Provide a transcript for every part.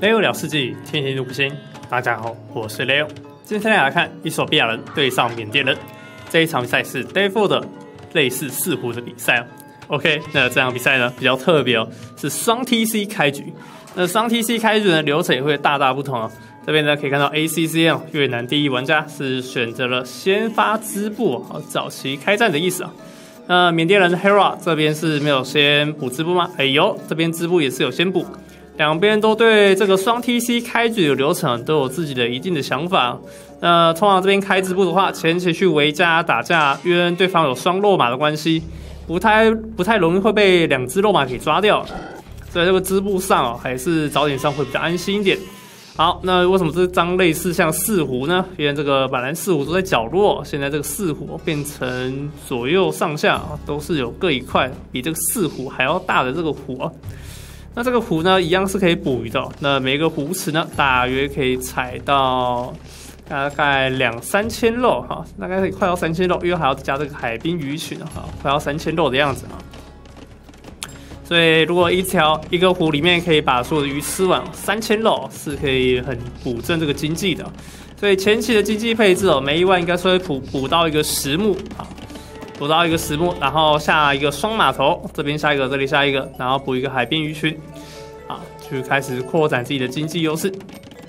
Leo 聊世纪，天天都不新。大家好，我是 Leo。今天来看伊索比亚人对上缅甸人，这一场比赛是 Day 4的类似四胡的比赛哦。OK， 那这场比赛呢比较特别哦，是双 TC 开局。那双 TC 开局的流程也会大大不同哦。这边呢可以看到 ACCN 越南第一玩家是选择了先发织布早期开战的意思啊。那缅甸人的 Hera 这边是没有先补织布吗？有，这边织布也是有先补。两边都对这个双 TC 开局的流程都有自己的一定的想法。那通常这边开织布的话，前期去围家打架，因为对方有双肉马的关系，不太容易会被两只肉马给抓掉。所以这个织布上还是早点上会比较安心一点。好，那为什么这张类似像四胡呢？因为这个本来四胡都在角落，现在这个四胡变成左右上下都是有各一块比这个四胡还要大的这个湖啊。那这个湖呢，一样是可以捕鱼的。那每个湖池呢，大约可以采到大概2-3千肉哈，大概快要3000肉，因为还要加这个海滨鱼群哈，快要3000肉的样子啊。所以如果一个湖里面可以把所有的鱼吃完，3000肉是可以很补正这个经济的。所以前期的经济配置每一万应该是会补到一个10目啊。补到一个10目，然后下一个双码头，这边下一个，这里下一个，然后补一个海边鱼群，好，去开始扩展自己的经济优势。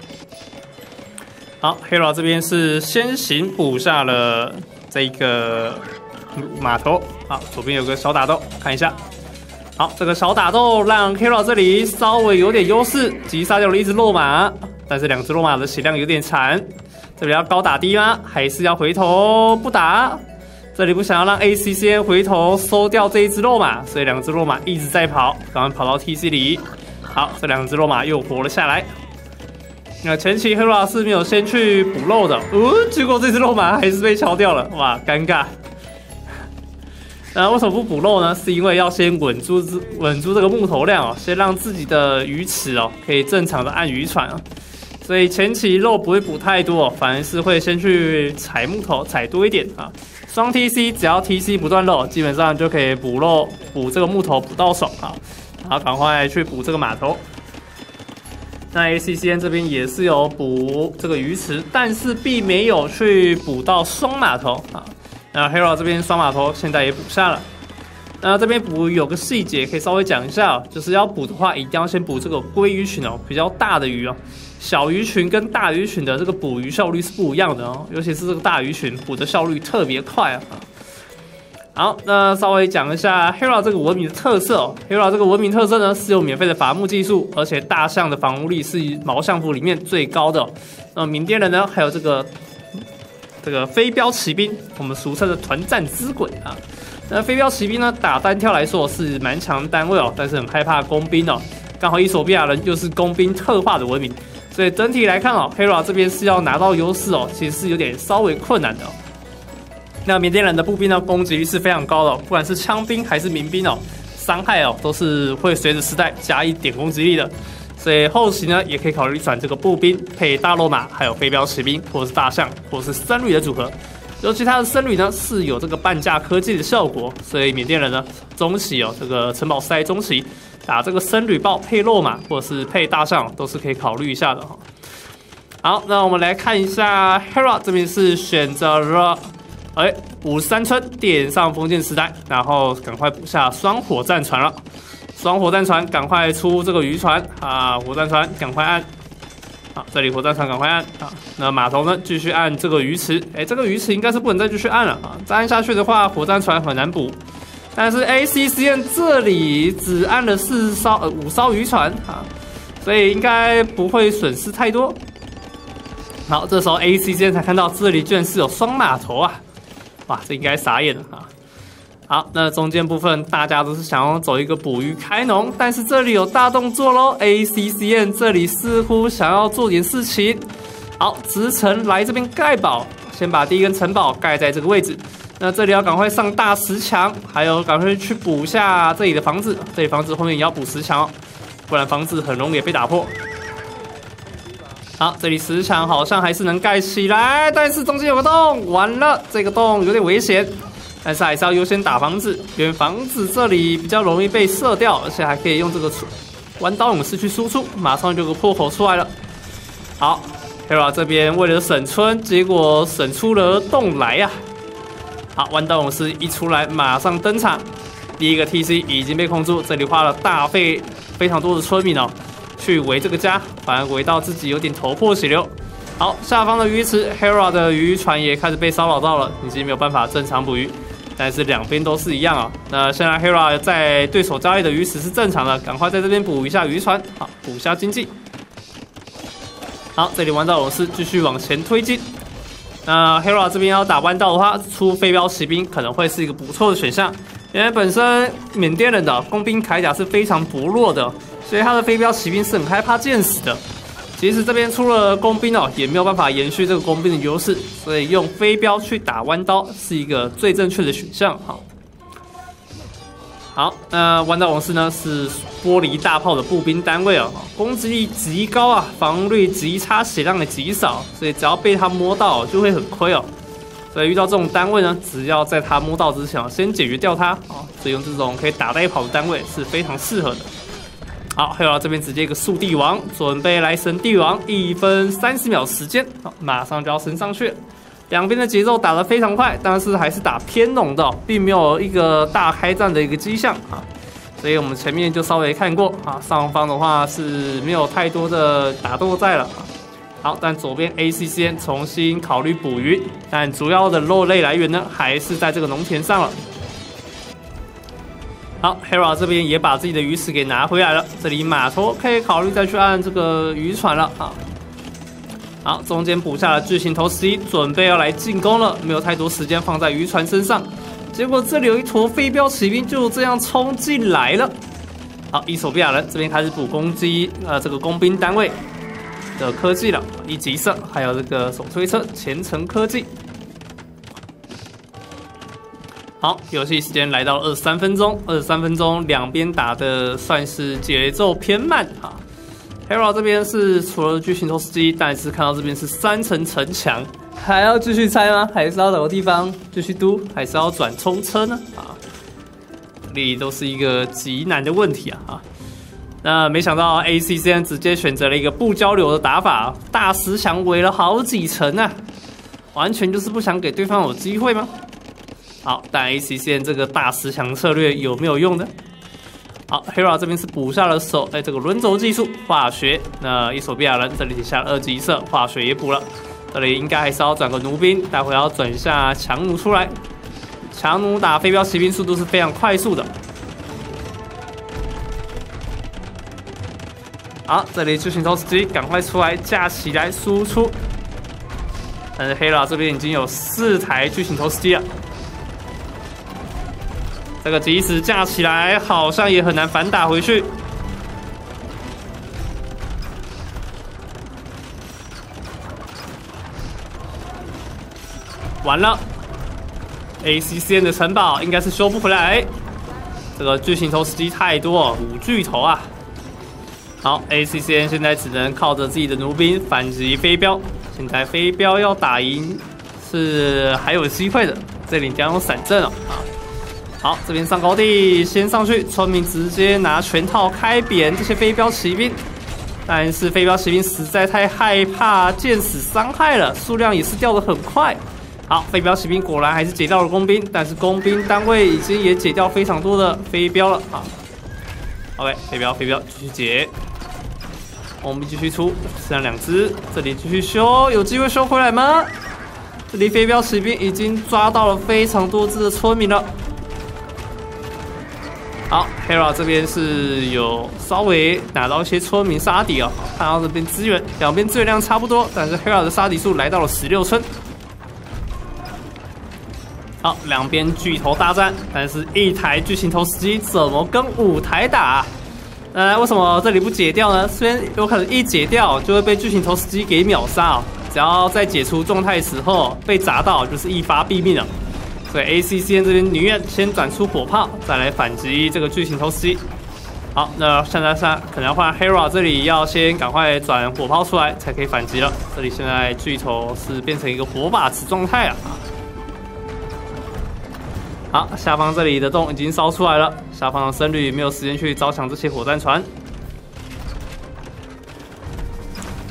好 ，Hera 这边是先行补下了这个码头，好，左边有个小打斗，看一下。好，这个小打斗让 Hera 这里稍微有点优势，击杀掉了一只肉马，但是两只肉马的血量有点残，这里要高打低吗？还是要回头不打？这里不想要让 ACCN 回头收掉这一只肉马，所以两只肉马一直在跑，刚刚跑到 TC 里。好，这两只肉马又活了下来。那前期 Hera 是没有先去补肉的，结果这只肉马还是被敲掉了，哇，尴尬。为什么不补肉呢？是因为要先稳住这个木头量先让自己的鱼池可以正常的按渔船所以前期肉不会补太多反而是会先去采木头，采多一点啊。双 TC 只要 TC 不断肉，基本上就可以补肉，补这个木头补到手啊，然后赶快去补这个码头。那 ACCN 这边也是有补这个鱼池，但是并没有去补到双码头啊。那 Hera 这边双码头现在也补下了。那这边补有个细节可以稍微讲一下就是要补的话，一定要先补这个鲑鱼群比较大的鱼小鱼群跟大鱼群的这个捕鱼效率是不一样的尤其是这个大鱼群捕的效率特别快好，那稍微讲一下 Hera 这个文明的特色Hera 这个文明特色呢是有免费的伐木技术，而且大象的防护力是毛象服里面最高的缅甸人呢还有这个飞镖骑兵，我们俗称的团战之鬼那飞镖骑兵呢打单挑来说是蛮强单位但是很害怕工兵刚好伊索比亚人又是工兵特化的文明，所以整体来看Hera 这边是要拿到优势其实是有点稍微困难的那缅甸人的步兵呢攻击力是非常高的不管是枪兵还是民兵伤害都是会随着时代加一点攻击力的。所以后期呢也可以考虑转这个步兵配大肉马，还有飞镖骑兵，或者是大象，或者是僧侣的组合。尤其他的僧侣呢是有这个半价科技的效果，所以缅甸人呢中期这个城堡塞中期打这个僧侣豹配肉马，或者是配大象都是可以考虑一下的好，那我们来看一下 Hera 这边是选择了53村点上封建时代，然后赶快补下双火战船了。双火战船赶快出这个渔船火战船赶快按好，这里火战船赶快按那码头呢继续按这个鱼池这个鱼池应该是不能再继续按了再按下去的话火战船很难补，但是 ACCN 这里只按了5艘渔船所以应该不会损失太多。好，这时候 ACCN 才看到这里居然是有双码头哇，这应该傻眼了好，那中间部分大家都是想要走一个捕鱼开农，但是这里有大动作咯 ACCN 这里似乎想要做点事情。好，直城来这边盖堡，先把第一根城堡盖在这个位置。那这里要赶快上大石墙，还有赶快去补下这里的房子，这里房子后面也要补石墙不然房子很容易被打破。好，这里石墙好像还是能盖起来，但是中间有个洞，完了，这个洞有点危险。但是还是要优先打房子，因为房子这里比较容易被射掉，而且还可以用这个弯刀勇士去输出，马上就有个破口出来了。好 ，Hera 这边为了省村，结果省出了洞来呀。好，弯刀勇士一出来，马上登场。第一个 TC 已经被控住，这里花了非常多的村民哦，去围这个家，反而围到自己有点头破血流。好，下方的鱼池 ，Hera 的渔船也开始被骚扰到了，已经没有办法正常捕鱼。但是两边都是一样啊。那现在 Hera 在对手家里的鱼池是正常的，赶快在这边补一下渔船，好，补一下经济。好，这里弯道勇士继续往前推进。那 Hera 这边要打弯道的话，出飞镖骑兵可能会是一个不错的选项，因为本身缅甸人的工兵铠甲是非常薄弱的，所以他的飞镖骑兵是很害怕见死的。即使这边出了工兵哦，也没有办法延续这个工兵的优势，所以用飞镖去打弯刀是一个最正确的选项。好，那弯刀勇士呢是玻璃大炮的步兵单位哦，攻击力极高啊，防御率极差，血量也极少，所以只要被他摸到就会很亏哦。所以遇到这种单位呢，只要在他摸到之前先解决掉他啊，所以用这种可以打带跑的单位是非常适合的。好，Hera这边直接一个速帝王，准备来神帝王，1分30秒时间，好，马上就要升上去了。两边的节奏打得非常快，但是还是打偏农的哦，并没有一个大开战的一个迹象啊。所以我们前面就稍微看过啊，上方的话是没有太多的打斗在了啊。好，但左边 ACCN 重新考虑捕鱼，但主要的肉类来源呢，还是在这个农田上了。好 ，Hera 这边也把自己的鱼池给拿回来了，这里码头可以考虑再去按这个渔船了啊。好，中间补下了巨型头11，准备要来进攻了，没有太多时间放在渔船身上。结果这里有一坨飞镖骑兵就这样冲进来了。好，伊索比亚人这边开始补攻击这个工兵单位的科技了，1级射，还有这个手推车前程科技。好，游戏时间来到23分钟，23分钟两边打的算是节奏偏慢哈。Hera 这边是除了巨型投石机，但是看到这边是3层城墙，还要继续拆吗？还是要找个地方继续嘟？还是要转冲车呢？啊，这里都是一个极难的问题啊！那没想到 ACCN 直接选择了一个不交流的打法，大石墙围了好几层啊，完全就是不想给对方有机会吗？好，但 ACCN 这个大石墙策略有没有用呢？好 ，Hera 这边是补下了这个轮轴技术化学。那伊索比亚人这里下了2级射，化学也补了。这里应该还是要转个弩兵，待会要转一下强弩出来。强弩打飞镖骑兵速度是非常快速的。好，这里巨型投石机赶快出来架起来输出。但是 Hera 这边已经有4台巨型投石机了。这个即使架起来，好像也很难反打回去。完了 ，ACCN 的城堡应该是修不回来。这个巨型投石机太多，5巨头啊！好 ，ACCN 现在只能靠着自己的弩兵反击飞镖。现在飞镖要打赢是还有机会的，这里将有闪阵了啊！好，这边上高地，先上去，村民直接拿拳套开扁这些飞镖骑兵，但是飞镖骑兵实在太害怕见死伤害了，数量也是掉得很快。好，飞镖骑兵果然还是解掉了工兵，但是工兵单位已经也解掉非常多的飞镖了啊。OK， 飞镖继续解，工兵继续出，剩下2只，这里继续修，有机会修回来吗？这里飞镖骑兵已经抓到了非常多只的村民了。好 ，Hera 这边是有稍微拿到一些村民杀敌哦，看到这边资源，两边资源量差不多，但是 Hera 的杀敌数来到了16村。好，两边巨头大战，但是1台巨型投石机怎么跟5台打？为什么这里不解掉呢？虽然有可能一解掉就会被巨型投石机给秒杀哦，只要在解除状态时候被砸到，就是一发毙命了。所以 ACCN 这边宁愿先转出火炮，再来反击这个巨型投石机。好，那现在可能要换 Hera 这里要先赶快转火炮出来，才可以反击了。这里现在巨头是变成一个火把子状态啊。好，下方这里的洞已经烧出来了，下方的僧侣没有时间去招抢这些火战船。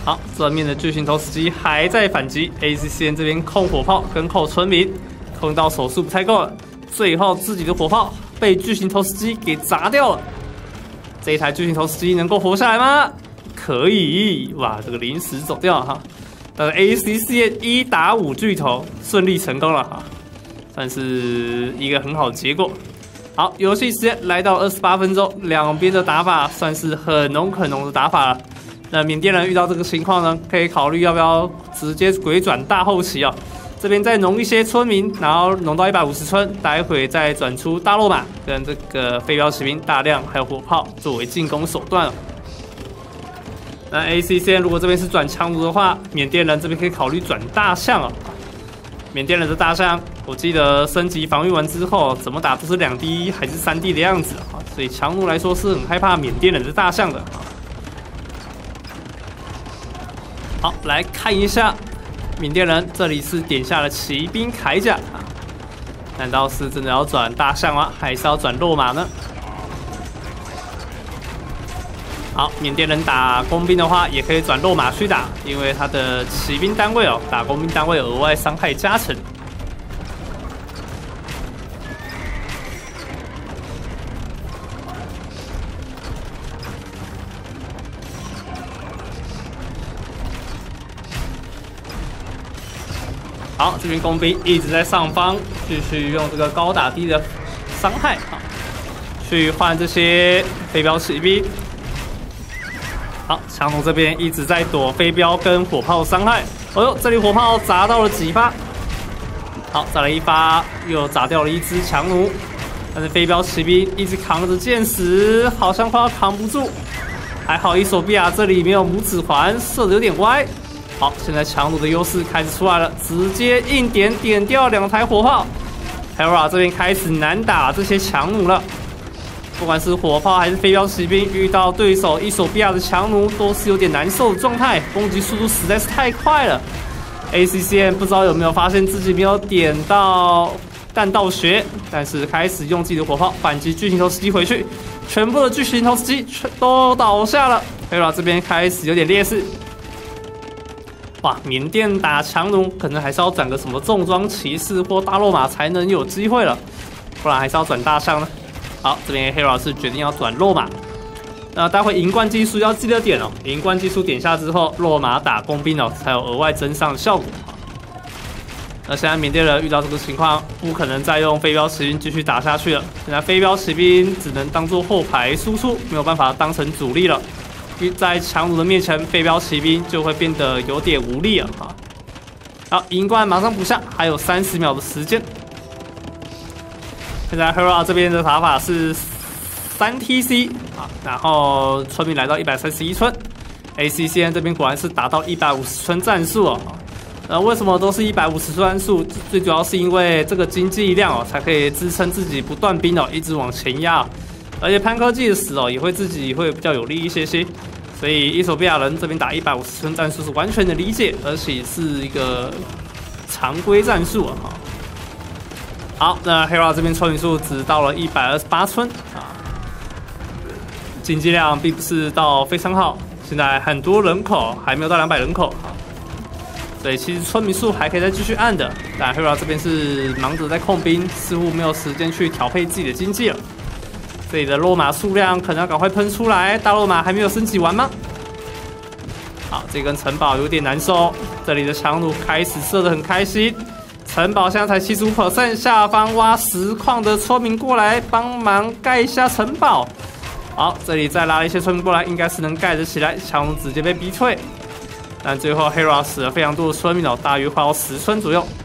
好，正面的巨型投石机还在反击 ，ACCN 这边控火炮跟控村民，控到手速不太够了，最后自己的火炮被巨型投石机给砸掉了。这一台巨型投石机能够活下来吗？可以，哇，这个临时走掉了哈。但是 ACCN 1打5巨头顺利成功了哈，算是一个很好的结果。好，游戏时间来到28分钟，两边的打法算是很浓的打法了。那缅甸人遇到这个情况呢，可以考虑要不要直接鬼转大后期啊。这边再农一些村民，然后农到150村，待会再转出大肉马跟这个飞镖骑兵大量还有火炮作为进攻手段了。那 ACCN 如果这边是转强弩的话，缅甸人这边可以考虑转大象啊。缅甸人的大象，我记得升级防御完之后，怎么打都是2D 还是3D 的样子啊，所以强弩来说是很害怕缅甸人的大象的啊。好，来看一下。缅甸人这里是点下了骑兵铠甲啊，难道是真的要转大象吗？还是要转肉马呢？好，缅甸人打工兵的话，也可以转肉马去打，因为他的骑兵单位打工兵单位额外伤害加成。好，这边工兵一直在上方，继续用这个高打低的伤害啊，去换这些飞镖骑兵。好，强弩这边一直在躲飞镖跟火炮伤害。哦呦，这里火炮砸到了几发？好，再来一发，又砸掉了一只强弩。但是飞镖骑兵一直扛着箭矢，好像快要扛不住。还好伊索比亚这里没有拇指环，射的有点歪。好，现在强弩的优势开始出来了，直接硬点掉2台火炮。Hera 这边开始难打这些强弩了，不管是火炮还是飞镖骑兵，遇到对手伊索比亚的强弩都是有点难受的状态，攻击速度实在是太快了。ACCN 不知道有没有发现自己没有点到弹道穴，但是开始用自己的火炮反击巨型投石机回去，全部的巨型投石机都倒下了。Hera 这边开始有点劣势。哇，缅甸打强弩可能还是要转个什么重装骑士或大肉马才能有机会了，不然还是要转大象呢。好，这边黑老师决定要转肉马。那待会银冠技术要记得点哦，银冠技术点下之后，肉马打工兵才有额外增上的效果。那现在缅甸人遇到这个情况，不可能再用飞镖骑兵继续打下去了。现在飞镖骑兵只能当做后排输出，没有办法当成主力了。在强弩的面前，飞镖骑兵就会变得有点无力了啊！好，银冠马上补下，还有30秒的时间。现在 Hera 这边的打法是3TC 啊，然后村民来到131村 ，ACCN 这边果然是达到150村战术哦。为什么都是150村战术？最主要是因为这个经济量才可以支撑自己不断兵一直往前压。而且潘科技的死也会自己会比较有利一些，所以伊索比亚人这边打150村战术是完全的理解，而且是一个常规战术啊。好，那 Hera 这边村民数只到了128村啊，经济量并不是到非常好，现在很多人口还没有到200人口啊，所以其实村民数还可以再继续按的，但 Hera 这边是忙着在控兵，似乎没有时间去调配自己的经济了。这里的肉马数量可能要赶快喷出来，大肉马还没有升级完吗？好，这根城堡有点难受，这里的强弩开始射得很开心，城堡现在才75%，下方挖实矿的村民过来帮忙盖一下城堡。好，这里再拉了一些村民过来，应该是能盖得起来，强弩直接被逼退。但最后 Hera 死了非常多的村民大约快要10村左右。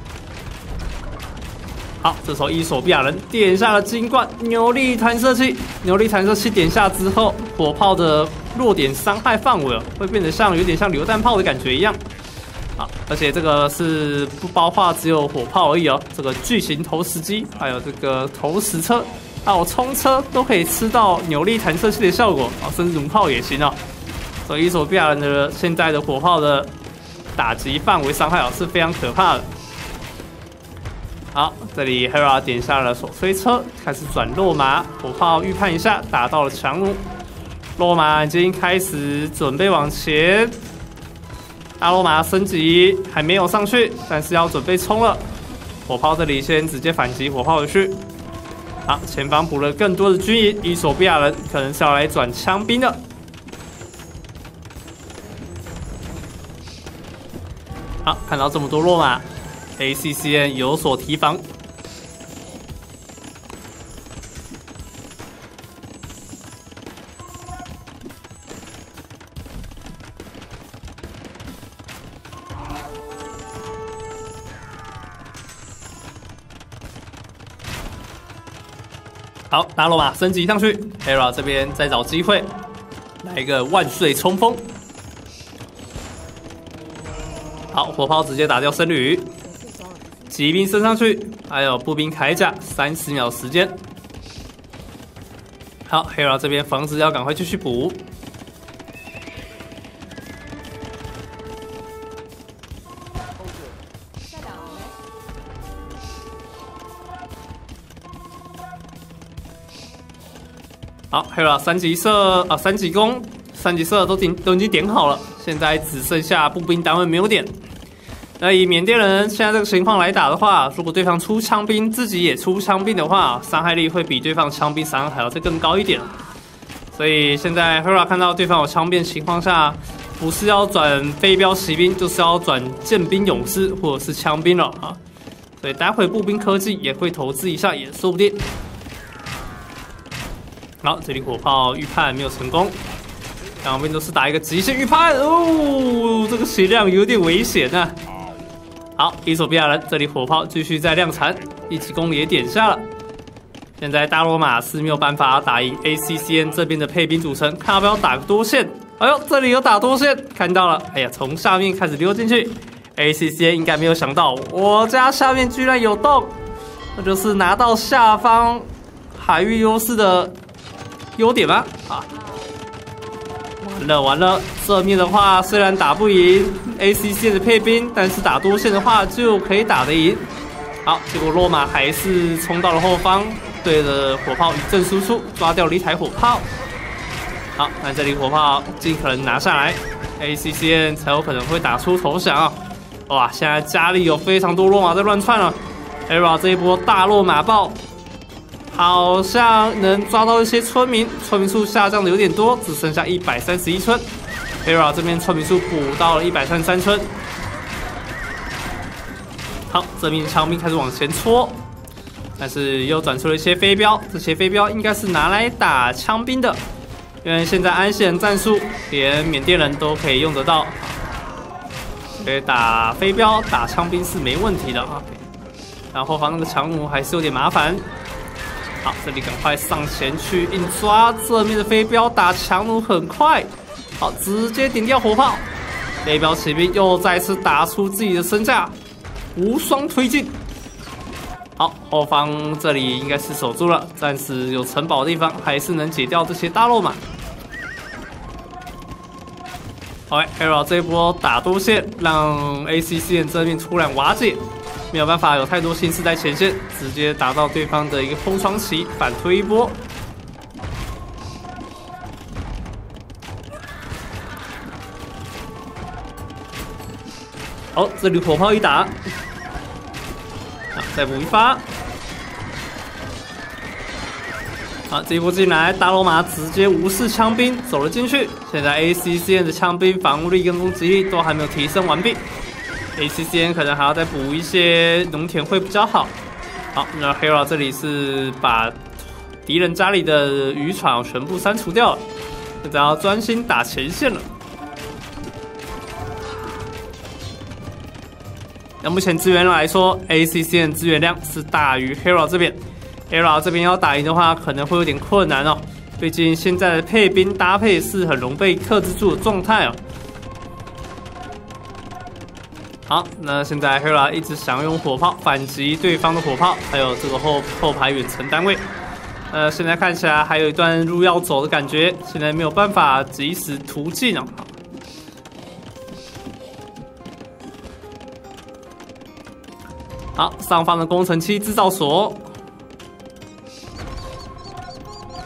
好，这时候伊索比亚人点下了金冠扭力弹射器，扭力弹射器点下之后，火炮的弱点伤害范围会变得有点像榴弹炮的感觉一样。好，而且这个是不包括只有火炮而已哦，这个巨型投石机，还有这个投石车，还有冲车都可以吃到扭力弹射器的效果甚至弩炮也行哦。所以伊索比亚人的现在的火炮的打击范围伤害是非常可怕的。好，这里 Hera 点下了手推车，开始转肉马，火炮预判一下，打到了强弩，肉马已经开始准备往前， 大罗马升级还没有上去，但是要准备冲了。火炮这里先直接反击火炮回去。好，前方补了更多的军营，伊索比亚人可能是要来转枪兵的。好，看到这么多落马 ，ACCN 有所提防。好，大罗马升级上去 ，Hera 这边再找机会，来一个万岁冲锋。好，火炮直接打掉僧侣，骑兵升上去，还有步兵铠甲，30秒时间。好 ，Hera 这边房子要赶快继续补。好 ，Hera 三级射啊，三级攻、三级射都已经点好了，现在只剩下步兵单位没有点。那以缅甸人现在这个情况来打的话，如果对方出枪兵，自己也出枪兵的话，伤害力会比对方枪兵伤害还要再更高一点。所以现在 Hera 看到对方有枪兵的情况下，不是要转飞镖骑兵，就是要转剑兵勇士或者是枪兵了啊。所以待会步兵科技也会投资一下，也说不定。好，这里火炮预判没有成功，两边都是打一个极限预判哦，这个血量有点危险啊。好，伊索比亚人这里火炮继续在量产，一级攻也点下了。现在大罗马是没有办法打赢 ACCN 这边的配兵组成，看要不要打个多线。哎呦，这里有打多线，看到了。哎呀，从下面开始溜进去 ，ACCN 应该没有想到我家下面居然有洞，那就是拿到下方海域优势的优点吗？啊！完了，这面的话虽然打不赢 ACCN 的配兵，但是打多线的话就可以打得赢。好，结果罗马还是冲到了后方，对着火炮一阵输出，抓掉了一台火炮。好，那这里火炮尽可能拿下来 ，ACCN 才有可能会打出投降啊！哇，现在家里有非常多罗马在乱窜了 ，Hera 这一波大罗马爆。好像能抓到一些村民，村民数下降的有点多，只剩下131村。Hera 这边村民数补到了133村。好，这名枪兵开始往前戳，但是又转出了一些飞镖，这些飞镖应该是拿来打枪兵的，因为现在安息人战术连缅甸人都可以用得到，所以打飞镖打枪兵是没问题的啊。然后后方那个强弩还是有点麻烦。好，这里赶快上前去硬抓这面的飞镖，打强弩很快。好，直接顶掉火炮，飞镖骑兵又再次打出自己的身价，无双推进。好，后方这里应该是守住了，暂时有城堡的地方还是能解掉这些大肉马。好 ，Hera 这一波打多线，让 ACCN 这边突然瓦解。没有办法有太多心思在前线，直接打到对方的一个空窗期，反推一波。好，这里火炮一打，再补一发。好，这一波进来，大罗马直接无视枪兵走了进去。现在 ACCN 的枪兵防御力跟攻击力都还没有提升完毕。ACCN 可能还要再补一些农田会比较好。好，那 Hera 这里是把敌人家里的渔船全部删除掉了，现在要专心打前线了。那目前资源来说 ，ACCN 资源量是大于 Hera 这边。Hera 这边要打赢的话，可能会有点困难哦，毕竟现在的配兵搭配是很容易被克制住的状态哦。好，那现在 Hera 一直想用火炮反击对方的火炮，还有这个后排远程单位。现在看起来还有一段路要走的感觉，现在没有办法及时突进哦。好，上方的工程器制造所。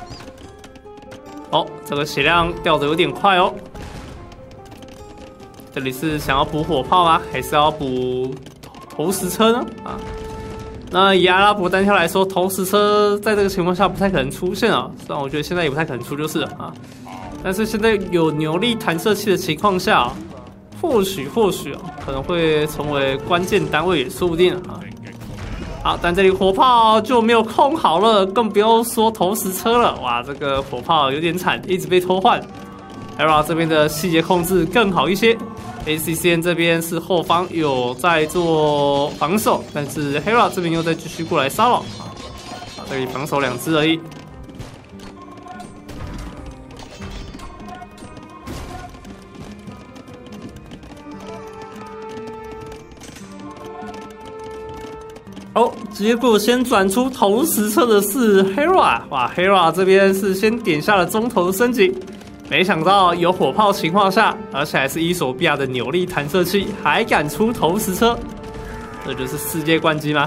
哦，这个血量掉的有点快哦。 这里是想要补火炮吗？还是要补投石车呢？啊，那以阿拉伯单挑来说，投石车在这个情况下不太可能出现啊。虽然我觉得现在也不太可能出就是了啊。但是现在有扭力弹射器的情况下，或许可能会成为关键单位也说不定啊。好，但这里火炮就没有控好了，更不要说投石车了。哇，这个火炮有点惨，一直被偷换。Hera 这边的细节控制更好一些。ACCN 这边是后方有在做防守，但是 Hera 这边又在继续过来骚扰啊。这里防守2只而已。哦，结果先转出投石车的是 Hera， 哇 ，Hera 这边是先点下了中投的升级，没想到有火炮情况下，而且还是伊索比亚的扭力弹射器，还敢出投石车，这就是世界冠军吗？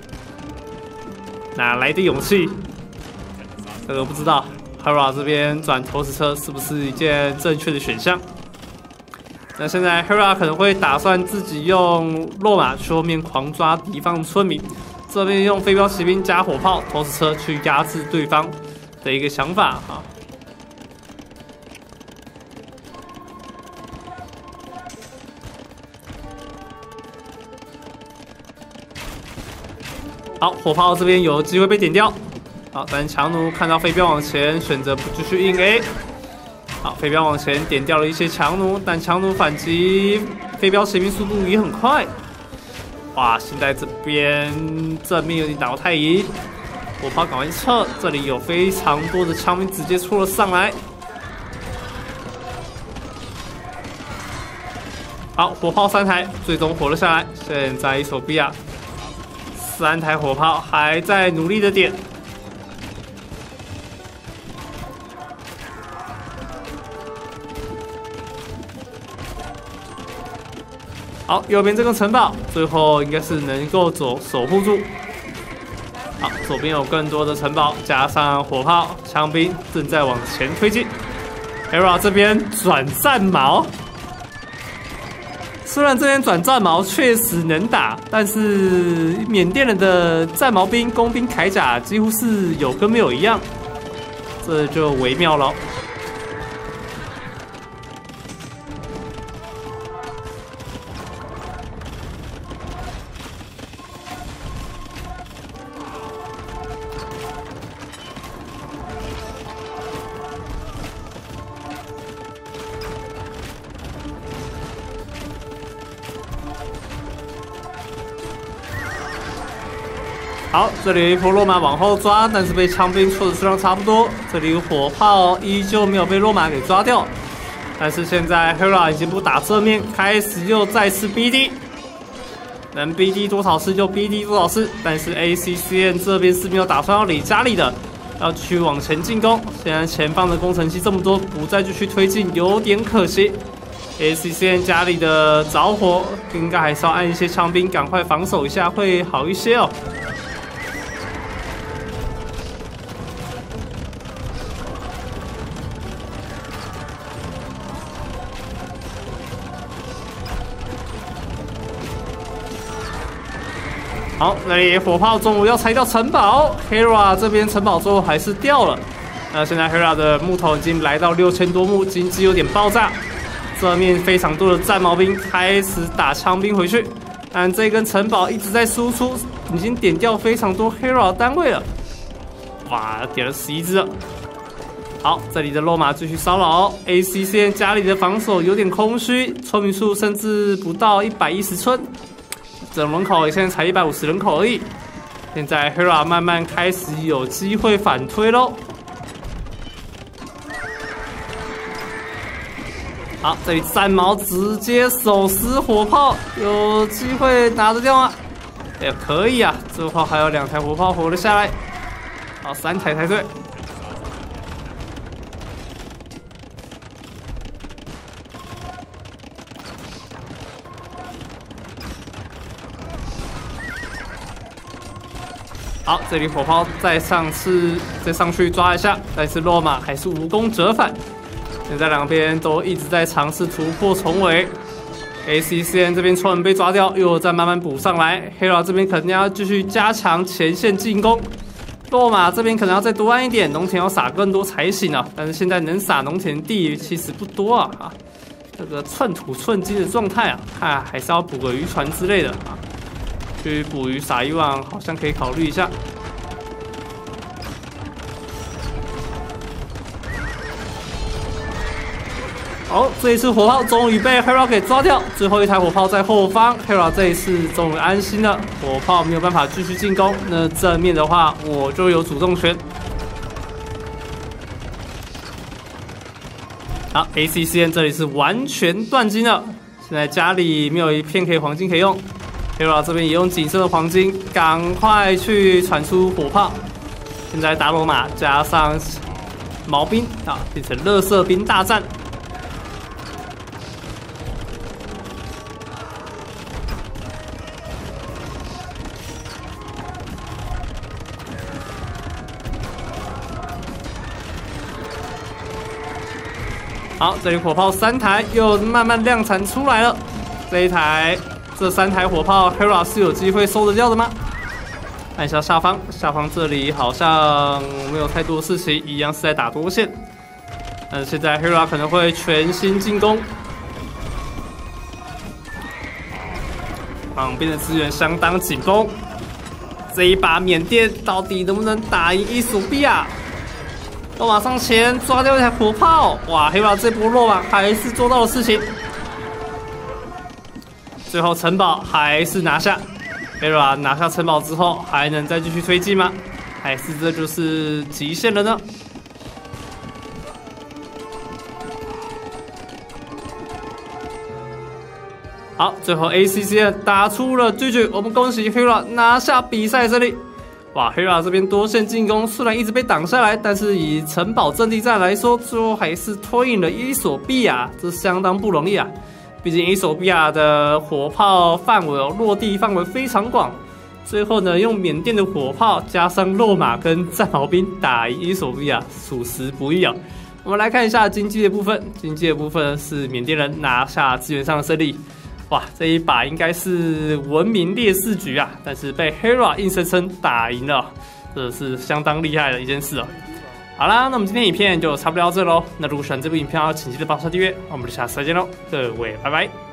哪来的勇气？这个不知道。Hera 这边转投石车是不是一件正确的选项？那现在 Hera 可能会打算自己用落马去后面狂抓敌方村民，这边用飞镖骑兵加火炮、投石车去压制对方的一个想法啊。好，火炮这边有机会被点掉。好，但强弩看到飞镖往前，选择不继续硬 A。好，飞镖往前点掉了一些强弩，但强弩反击飞镖骑兵速度也很快。哇，现在这边正面有点打不太赢，火炮赶快撤，这里有非常多的枪兵直接戳了上来。好，火炮3台，最终活了下来。现在伊索比亚3台火炮还在努力的点。好，右边这个城堡最后应该是能够守护住。好，左边有更多的城堡，加上火炮、枪兵正在往前推进。Hera 这边转战矛，虽然这边转战矛确实能打，但是缅甸人的战矛兵、工兵、铠甲几乎是有跟没有一样，这就微妙了。好，这里有一波落马往后抓，但是被枪兵戳的数量差不多。这里火炮依旧没有被落马给抓掉，但是现在 Hera 已经不打正面，开始又再次 BD， 能 BD 多少次就 BD 多少次。但是 ACCN 这边是没有打算要理家里的，要继续往前进攻。现在前方的工程机这么多，不再继续推进有点可惜。ACCN 家里的着火，应该还是要按一些枪兵赶快防守一下会好一些哦。好，那里火炮中午要拆掉城堡 ，Hera 这边城堡最后还是掉了。那现在 Hera 的木头已经来到6000多木，经济有点爆炸。这面非常多的战矛兵开始打枪兵回去，但这根城堡一直在输出，已经点掉非常多 Hera 单位了。哇，点了11只了。好，这里的落马继续骚扰 ，ACCN 家里的防守有点空虚，村民数甚至不到110村。整人口现在才150人口而已，现在 Hera 慢慢开始有机会反推喽。好，这里战矛直接手撕火炮，有机会拿得掉吗？也可以啊，最后还有2台火炮活了下来，好3台才对。好，这里火炮再上去抓一下，但是落马还是无功折返。现在两边都一直在尝试突破重围， ACCN 这边超人被抓掉，又再慢慢补上来。Hera 这边肯定要继续加强前线进攻。落马这边可能要再多按一点，农田要撒更多才行啊。但是现在能撒农田地其实不多啊。这个寸土寸金的状态啊，看还是要补个渔船之类的啊。去捕鱼撒渔网好像可以考虑一下。好，这一次火炮终于被 Hera 给抓掉，最后一台火炮在后方 ，Hera 这一次终于安心了，火炮没有办法继续进攻。那正面的话，我就有主动权。好 ，ACCN 这里是完全断金了，现在家里没有一片黄金可以用 ，Hera 这边也用仅剩的黄金，赶快去传出火炮。现在打罗马加上毛兵啊，变成垃圾兵大战。好，这里火炮3台又慢慢量产出来了。这3台火炮 ，Hera 是有机会收得掉的吗？看一下下方，下方这里好像没有太多事情，一样是在打多线。但是现在 Hera 可能会全心进攻，旁边的资源相当紧绷。这一把缅甸到底能不能打赢伊索比亚？落马上前抓掉一台火炮，哇 ！Hera 这波落马还是做到了事情，最后城堡还是拿下。Hera 拿下城堡之后，还能再继续推进吗？还是这就是极限了呢？好，最后 ACCN 打出了GG，我们恭喜 Hera 拿下比赛胜利。哇 ，Hera 这边多线进攻虽然一直被挡下来，但是以城堡阵地战来说，最后还是推赢了伊索比亚，这相当不容易啊。毕竟伊索比亚的火炮范围落地范围非常广，最后呢用缅甸的火炮加上肉马跟战矛兵打赢伊索比亚，属实不易啊。我们来看一下经济的部分，经济的部分是缅甸人拿下资源上的胜利。哇，这一把应该是文明劣势局啊，但是被 Hera 硬生生打赢了，这是相当厉害的一件事哦。好啦，那我们今天影片就差不多到这喽。那如果喜欢这部影片，请记得帮我订阅，我们就下次再见喽，各位拜拜。